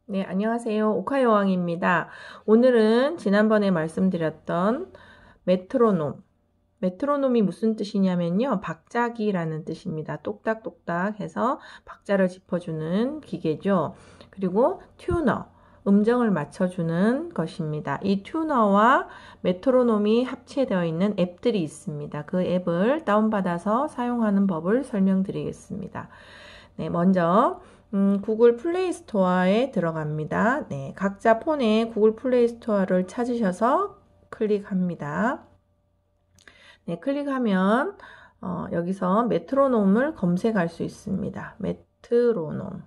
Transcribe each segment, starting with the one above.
네, 안녕하세요. 오카여왕입니다. 오늘은 지난번에 말씀드렸던 메트로놈. 메트로놈이 무슨 뜻이냐면요. 박자기라는 뜻입니다. 똑딱똑딱 해서 박자를 짚어주는 기계죠. 그리고 튜너, 음정을 맞춰주는 것입니다. 이 튜너와 메트로놈이 합체되어 있는 앱들이 있습니다. 그 앱을 다운받아서 사용하는 법을 설명드리겠습니다. 네, 먼저 구글 플레이 스토어에 들어갑니다. 네, 각자 폰에 구글 플레이 스토어를 찾으셔서 클릭합니다. 네, 클릭하면 여기서 메트로놈을 검색할 수 있습니다. 메트로놈.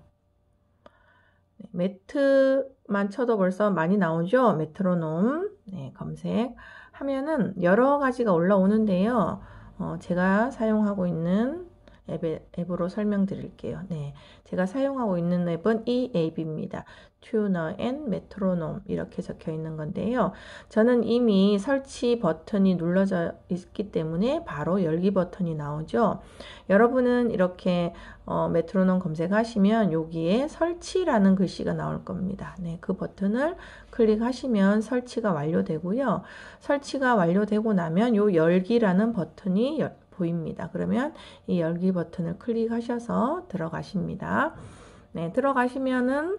네, 매트만 쳐도 벌써 많이 나오죠? 메트로놈. 네, 검색하면은 여러 가지가 올라오는데요. 제가 사용하고 있는 앱으로 설명드릴게요. 네, 제가 사용하고 있는 앱은 이 앱입니다. 튜너 앤 메트로놈 이렇게 적혀 있는 건데요. 저는 이미 설치 버튼이 눌러져 있기 때문에 바로 열기 버튼이 나오죠. 여러분은 이렇게 메트로놈 검색하시면 여기에 설치라는 글씨가 나올 겁니다. 네, 그 버튼을 클릭하시면 설치가 완료되고요. 설치가 완료되고 나면 요 열기라는 버튼이 보입니다. 그러면 이 열기 버튼을 클릭하셔서 들어가십니다. 네, 들어가시면은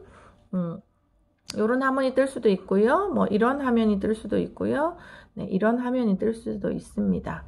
이런 화면이 뜰 수도 있고요. 뭐 이런 화면이 뜰 수도 있고요. 네, 이런 화면이 뜰 수도 있습니다.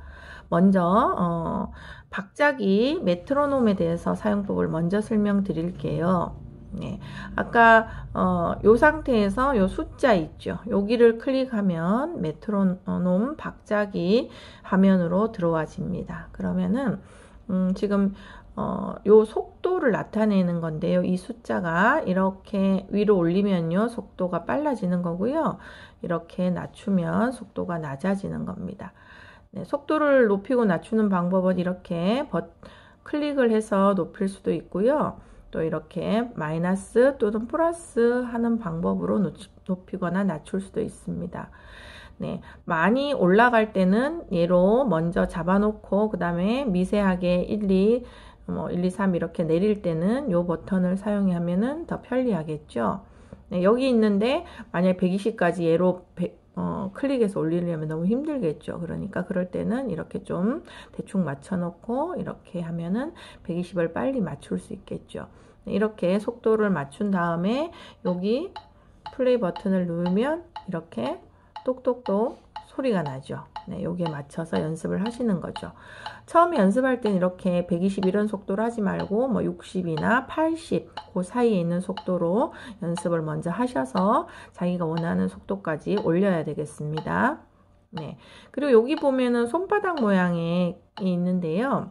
먼저 박자기 메트로놈에 대해서 사용법을 먼저 설명드릴게요. 네, 아까 요 상태에서 요 숫자 있죠. 여기를 클릭하면 메트로놈 박자기 화면으로 들어와집니다. 그러면은 지금 요 속도를 나타내는 건데요. 이 숫자가 이렇게 위로 올리면요 속도가 빨라지는 거고요. 이렇게 낮추면 속도가 낮아지는 겁니다. 네, 속도를 높이고 낮추는 방법은 이렇게 클릭을 해서 높일 수도 있고요. 또 이렇게 마이너스 또는 플러스 하는 방법으로 높이거나 낮출 수도 있습니다. 네, 많이 올라갈 때는 얘로 먼저 잡아놓고 그 다음에 미세하게 1, 2, 1, 2, 3 이렇게 내릴 때는 이 버튼을 사용하면 더 편리하겠죠. 네, 여기 있는데 만약 120까지 얘로 클릭해서 올리려면 너무 힘들겠죠. 그러니까 그럴 때는 이렇게 좀 대충 맞춰놓고 이렇게 하면은 120을 빨리 맞출 수 있겠죠. 네, 이렇게 속도를 맞춘 다음에 여기 플레이 버튼을 누르면 이렇게 똑똑똑 소리가 나죠. 네, 여기에 맞춰서 연습을 하시는 거죠. 처음에 연습할 때는 이렇게 120 이런 속도로 하지 말고 뭐 60이나 80 그 사이에 있는 속도로 연습을 먼저 하셔서 자기가 원하는 속도까지 올려야 되겠습니다. 네, 그리고 여기 보면은 손바닥 모양이 있는데요.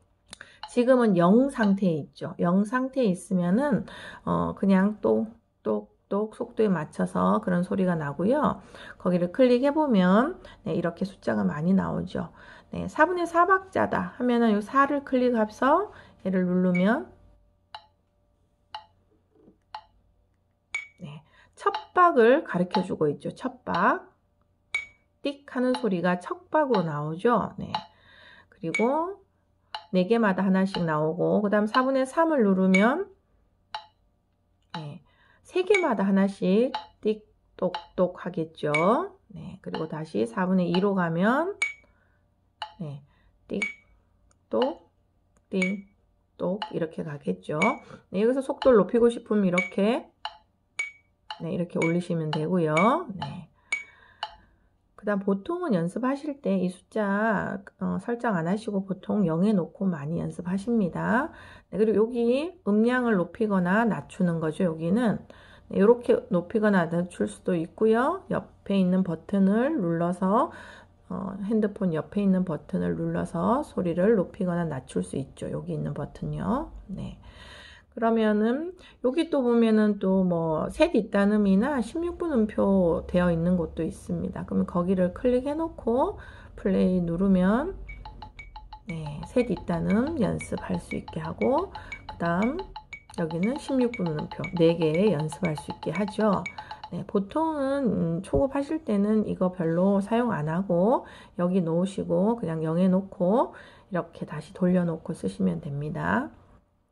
지금은 0 상태에 있죠. 0 상태에 있으면은 그냥 똑똑똑 속도에 맞춰서 그런 소리가 나고요. 거기를 클릭해 보면 네, 이렇게 숫자가 많이 나오죠. 네, 4분의 4박자다 하면은 이 4를 클릭해서 얘를 누르면 네, 첫 박을 가르쳐 주고 있죠. 첫 박. 띡 하는 소리가 첫 박으로 나오죠. 네. 그리고 4개마다 하나씩 나오고 그 다음 4분의 3을 누르면 네, 3개마다 하나씩 띡 똑똑 하겠죠. 네, 그리고 다시 4분의 2로 가면 네, 띡 똑 띡 똑 이렇게 가겠죠. 네, 여기서 속도를 높이고 싶으면 이렇게 네, 이렇게 올리시면 되고요. 네. 그 다음 보통은 연습하실 때 이 숫자 설정 안 하시고 보통 0에 놓고 많이 연습하십니다. 네, 그리고 여기 음량을 높이거나 낮추는 거죠. 여기는 네, 이렇게 높이거나 낮출 수도 있고요. 옆에 있는 버튼을 눌러서 핸드폰 옆에 있는 버튼을 눌러서 소리를 높이거나 낮출 수 있죠. 여기 있는 버튼요. 네. 그러면은 여기 또 보면은 또 뭐 셋 뒷단음이나 16분 음표 되어 있는 곳도 있습니다. 그러면 거기를 클릭해 놓고 플레이 누르면 네, 셋 뒷단음 연습할 수 있게 하고 그 다음 여기는 16분 음표 4개 연습할 수 있게 하죠. 네, 보통은 초급하실 때는 이거 별로 사용 안 하고 여기 놓으시고 그냥 0에 놓고 이렇게 다시 돌려놓고 쓰시면 됩니다.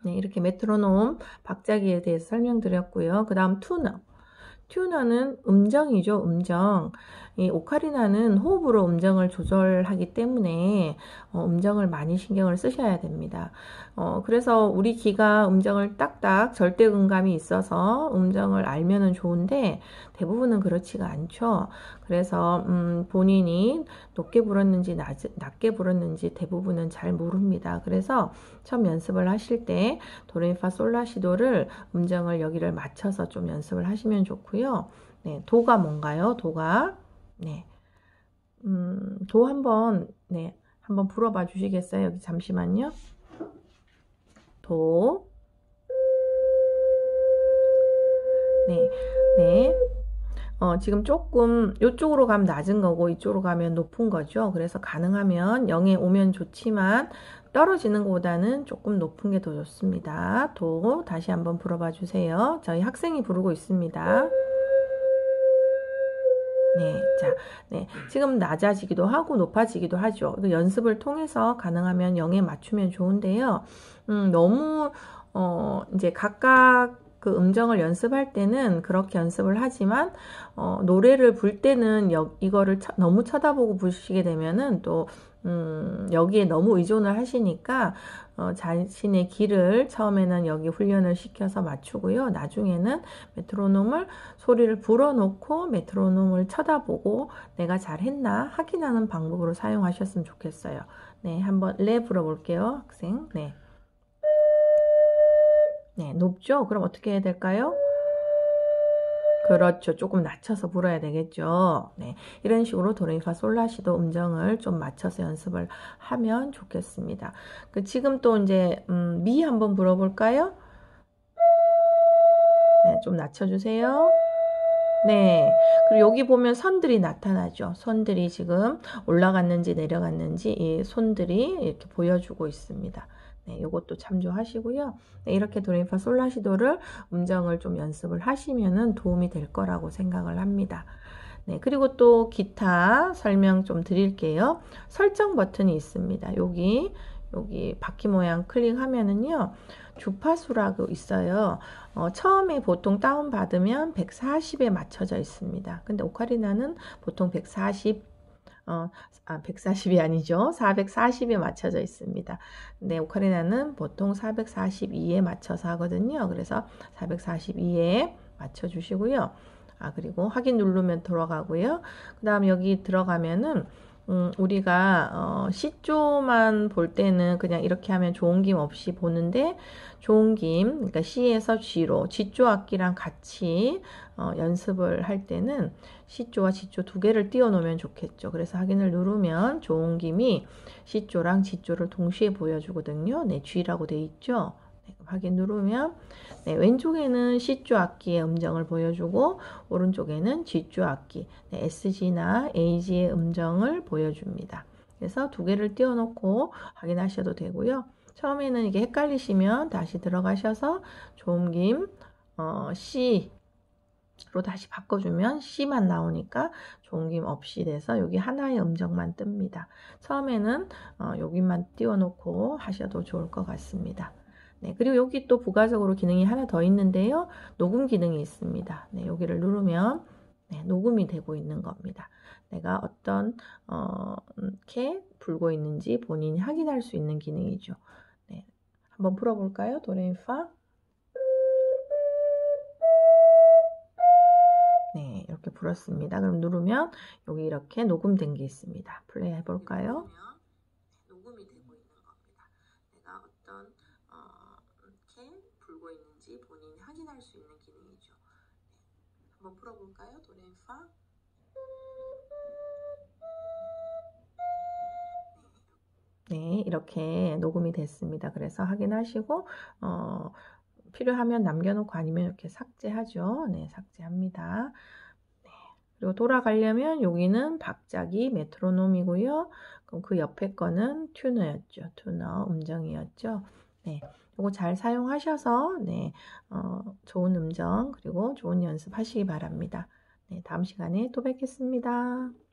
네, 이렇게 메트로놈 박자기에 대해서 설명드렸고요. 그 다음 튜너. 튜너는 음정이죠, 음정. 이 오카리나는 호흡으로 음정을 조절하기 때문에 음정을 많이 신경을 쓰셔야 됩니다. 그래서 우리 귀가 음정을 딱딱 절대 음감이 있어서 음정을 알면은 좋은데 대부분은 그렇지가 않죠. 그래서 본인이 높게 불었는지 낮게 불었는지 대부분은 잘 모릅니다. 그래서 처음 연습을 하실 때 도레미파솔라시도를 음정을 여기를 맞춰서 좀 연습을 하시면 좋고요. 네, 도가 뭔가요? 도가 네, 도 한번 네, 한번 불어봐 주시겠어요? 여기 잠시만요. 도. 네, 네. 지금 조금 이쪽으로 가면 낮은 거고 이쪽으로 가면 높은 거죠. 그래서 가능하면 0에 오면 좋지만 떨어지는 것보다는 조금 높은 게 더 좋습니다. 도 다시 한번 불어봐 주세요. 저희 학생이 부르고 있습니다. 네, 자, 네, 지금 낮아지기도 하고 높아지기도 하죠. 연습을 통해서 가능하면 0에 맞추면 좋은데요. 너무 이제 각각 그 음정을 연습할 때는 그렇게 연습을 하지만 노래를 불 때는 이거를 너무 쳐다보고 부르시게 되면은 또 여기에 너무 의존을 하시니까 자신의 귀를 처음에는 여기 훈련을 시켜서 맞추고요. 나중에는 메트로놈을 소리를 불어놓고 메트로놈을 쳐다보고 내가 잘했나 확인하는 방법으로 사용하셨으면 좋겠어요. 네, 한번 레 불어볼게요, 학생. 네. 네, 높죠? 그럼 어떻게 해야 될까요? 그렇죠. 조금 낮춰서 불어야 되겠죠. 네, 이런 식으로 도레미파솔라시도 음정을 좀 맞춰서 연습을 하면 좋겠습니다. 지금 또 이제 미 한번 불어볼까요? 네, 좀 낮춰주세요. 네, 그리고 여기 보면 선들이 나타나죠. 선들이 지금 올라갔는지 내려갔는지 이 손들이 이렇게 보여주고 있습니다. 네, 이것도 참조하시고요. 네, 이렇게 도레미파솔라시도를 음정을 좀 연습을 하시면은 도움이 될 거라고 생각을 합니다. 네, 그리고 또 기타 설명 좀 드릴게요. 설정 버튼이 있습니다. 여기 바퀴 모양 클릭하면은요. 주파수라고 있어요. 처음에 보통 다운받으면 140에 맞춰져 있습니다. 근데 오카리나는 보통 140이 아니죠. 440에 맞춰져 있습니다. 근데 오카리나는 보통 442에 맞춰서 하거든요. 그래서 442에 맞춰주시고요. 그리고 확인 누르면 들어가고요. 그 다음 여기 들어가면은 우리가 C조만 볼 때는 그냥 이렇게 하면 좋은 김 없이 보는데 좋은 김, 그러니까 C에서 G로 G조 악기랑 같이 연습을 할 때는 C조와 G조 두 개를 띄워 놓으면 좋겠죠. 그래서 확인을 누르면 좋은 김이 C조랑 G조를 동시에 보여주거든요. 네, G라고 돼 있죠. 네, 확인 누르면 네, 왼쪽에는 C조 악기의 음정을 보여주고 오른쪽에는 G조 악기, 네, SG나 AG의 음정을 보여줍니다. 그래서 두 개를 띄워놓고 확인하셔도 되고요. 처음에는 이게 헷갈리시면 다시 들어가셔서 조음김 C로 다시 바꿔주면 C만 나오니까 조음김 없이 돼서 여기 하나의 음정만 뜹니다. 처음에는 여기만 띄워놓고 하셔도 좋을 것 같습니다. 네, 그리고 여기 또 부가적으로 기능이 하나 더 있는데요. 녹음 기능이 있습니다. 네, 여기를 누르면 네, 녹음이 되고 있는 겁니다. 내가 어떤 이렇게 불고 있는지 본인이 확인할 수 있는 기능이죠. 네, 한번 풀어볼까요? 도레미파. 네, 이렇게 불었습니다. 그럼 누르면 여기 이렇게 녹음된 게 있습니다. 플레이 해볼까요? 녹음이 되고 있는 겁니다. 내가 어떤 이렇게 불고 있는지 본인이 확인할 수 있는 기능이죠. 네, 한번 풀어볼까요? 도레미파. 네, 이렇게 녹음이 됐습니다. 그래서 확인하시고 필요하면 남겨놓고 아니면 이렇게 삭제하죠. 네, 삭제합니다. 네, 그리고 돌아가려면 여기는 박자기 메트로놈이고요. 그럼 그 옆에 거는 튜너였죠. 튜너 음정이었죠. 네, 이거 잘 사용하셔서 네, 좋은 음정 그리고 좋은 연습 하시기 바랍니다. 네, 다음 시간에 또 뵙겠습니다.